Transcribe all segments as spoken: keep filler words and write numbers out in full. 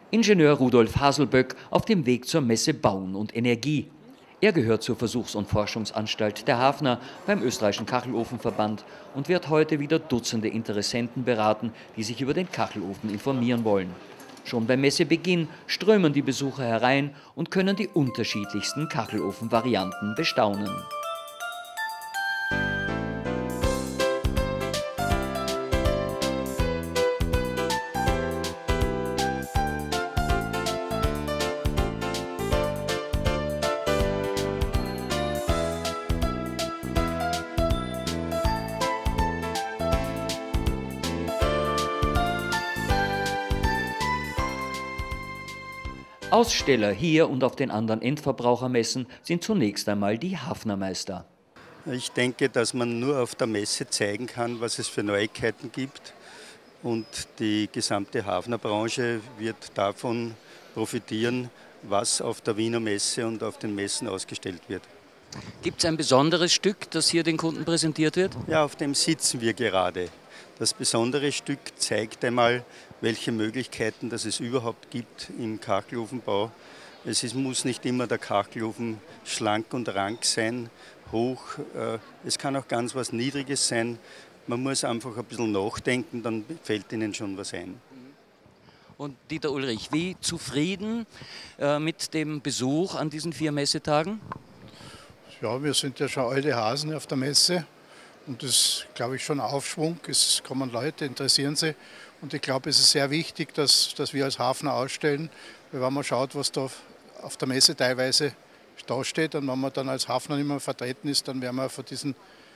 Ingenieur Rudolf Haselböck auf dem Weg zur Messe Bauen und Energie. Er gehört zur Versuchs- und Forschungsanstalt der Hafner beim österreichischen Kachelofenverband und wird heute wieder Dutzende Interessenten beraten, die sich über den Kachelofen informieren wollen. Schon beim Messebeginn strömen die Besucher herein und können die unterschiedlichsten Kachelofenvarianten bestaunen. Aussteller hier und auf den anderen Endverbrauchermessen sind zunächst einmal die Hafnermeister. Ich denke, dass man nur auf der Messe zeigen kann, was es für Neuigkeiten gibt. Und die gesamte Hafnerbranche wird davon profitieren, was auf der Wiener Messe und auf den Messen ausgestellt wird. Gibt es ein besonderes Stück, das hier den Kunden präsentiert wird? Ja, auf dem sitzen wir gerade. Das besondere Stück zeigt einmal, welche Möglichkeiten das es überhaupt gibt im Kachelofenbau. Es ist, muss nicht immer der Kachelofen schlank und rank sein, hoch. Es kann auch ganz was Niedriges sein. Man muss einfach ein bisschen nachdenken, dann fällt Ihnen schon was ein. Und Dieter Ulrich, wie zufrieden äh, mit dem Besuch an diesen vier Messetagen? Ja, wir sind ja schon alte Hasen auf der Messe. Und das ist, glaube ich, schon ein Aufschwung. Es kommen Leute, interessieren sich. Und ich glaube, es ist sehr wichtig, dass, dass wir als Hafner ausstellen. Weil wenn man schaut, was da auf der Messe teilweise da steht und wenn man dann als Hafner nicht mehr vertreten ist, dann werden wir von diesen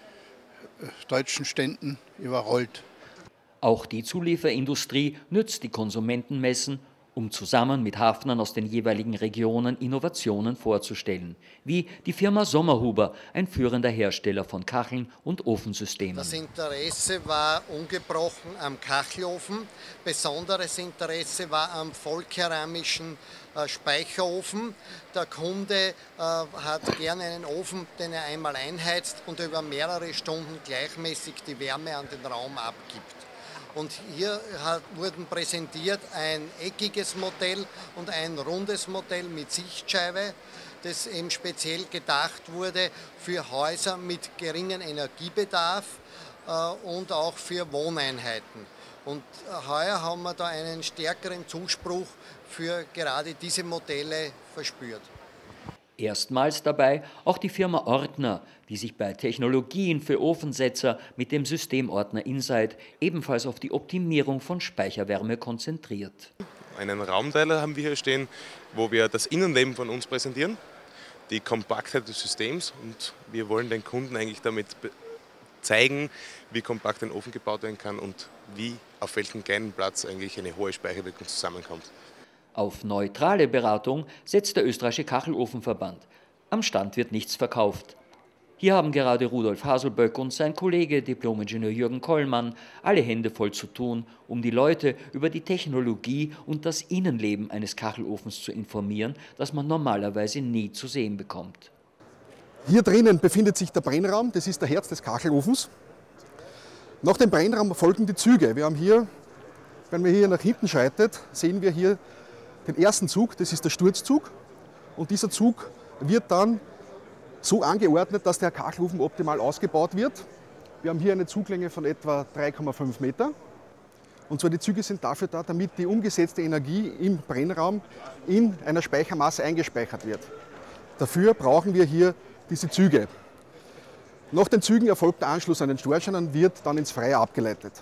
deutschen Ständen überrollt. Auch die Zulieferindustrie nützt die Konsumentenmessen, um zusammen mit Hafnern aus den jeweiligen Regionen Innovationen vorzustellen, wie die Firma Sommerhuber, ein führender Hersteller von Kacheln und Ofensystemen. Das Interesse war ungebrochen am Kachelofen. Besonderes Interesse war am vollkeramischen äh, Speicherofen. Der Kunde äh, hat gerne einen Ofen, den er einmal einheizt und über mehrere Stunden gleichmäßig die Wärme an den Raum abgibt. Und hier hat, wurden präsentiert ein eckiges Modell und ein rundes Modell mit Sichtscheibe, das eben speziell gedacht wurde für Häuser mit geringem Energiebedarf äh, und auch für Wohneinheiten. Und heuer haben wir da einen stärkeren Zuspruch für gerade diese Modelle verspürt. Erstmals dabei auch die Firma Ortner, die sich bei Technologien für Ofensetzer mit dem Systemordner Insight ebenfalls auf die Optimierung von Speicherwärme konzentriert. Einen Raumteiler haben wir hier stehen, wo wir das Innenleben von uns präsentieren, die Kompaktheit des Systems, und wir wollen den Kunden eigentlich damit zeigen, wie kompakt ein Ofen gebaut werden kann und wie auf welchem kleinen Platz eigentlich eine hohe Speicherwirkung zusammenkommt. Auf neutrale Beratung setzt der österreichische Kachelofenverband. Am Stand wird nichts verkauft. Hier haben gerade Rudolf Haselböck und sein Kollege Diplom-Ingenieur Jürgen Kollmann alle Hände voll zu tun, um die Leute über die Technologie und das Innenleben eines Kachelofens zu informieren, das man normalerweise nie zu sehen bekommt. Hier drinnen befindet sich der Brennraum, das ist der Herz des Kachelofens. Nach dem Brennraum folgen die Züge. Wir haben hier, wenn man hier nach hinten schreitet, sehen wir hier den ersten Zug, das ist der Sturzzug, und dieser Zug wird dann so angeordnet, dass der Kachelofen optimal ausgebaut wird. Wir haben hier eine Zuglänge von etwa drei Komma fünf Meter. Und zwar die Züge sind dafür da, damit die umgesetzte Energie im Brennraum in einer Speichermasse eingespeichert wird. Dafür brauchen wir hier diese Züge. Nach den Zügen erfolgt der Anschluss an den Storstein und wird dann ins Freie abgeleitet.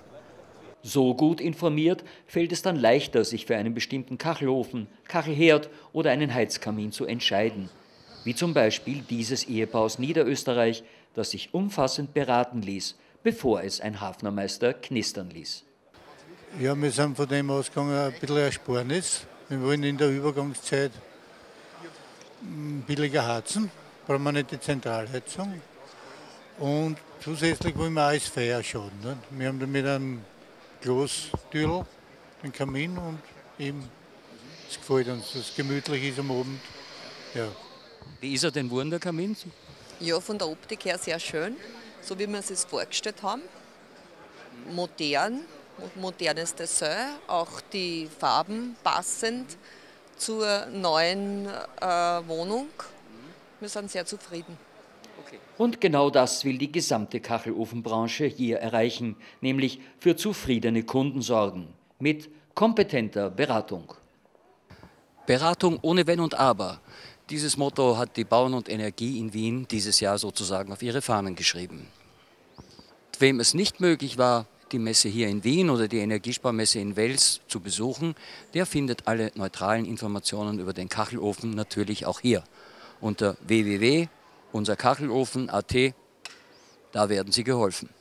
So gut informiert fällt es dann leichter, sich für einen bestimmten Kachelofen, Kachelherd oder einen Heizkamin zu entscheiden. Wie zum Beispiel dieses Ehepaar aus Niederösterreich, das sich umfassend beraten ließ, bevor es ein Hafnermeister knistern ließ. Ja, wir sind von dem ausgegangen, ein bisschen Ersparnis. Wir wollen in der Übergangszeit billiger heizen, brauchen wir nicht die Zentralheizung. Und zusätzlich wollen wir alles Feuer schaden. Ne? Wir haben damit einen Glastürl, den Kamin, und eben, es gefällt uns, dass es gemütlich ist am Abend. Ja. Wie ist er denn geworden, der Kamin? Ja, von der Optik her sehr schön, so wie wir es uns vorgestellt haben. Modern, und modernes Design, auch die Farben passend zur neuen äh, Wohnung. Wir sind sehr zufrieden. Und genau das will die gesamte Kachelofenbranche hier erreichen, nämlich für zufriedene Kunden sorgen, mit kompetenter Beratung. Beratung ohne Wenn und Aber. Dieses Motto hat die Bauen und Energie in Wien dieses Jahr sozusagen auf ihre Fahnen geschrieben. Wem es nicht möglich war, die Messe hier in Wien oder die Energiesparmesse in Wels zu besuchen, der findet alle neutralen Informationen über den Kachelofen natürlich auch hier unter w w w punkt unser kachelofen punkt a t. Da werden Sie geholfen.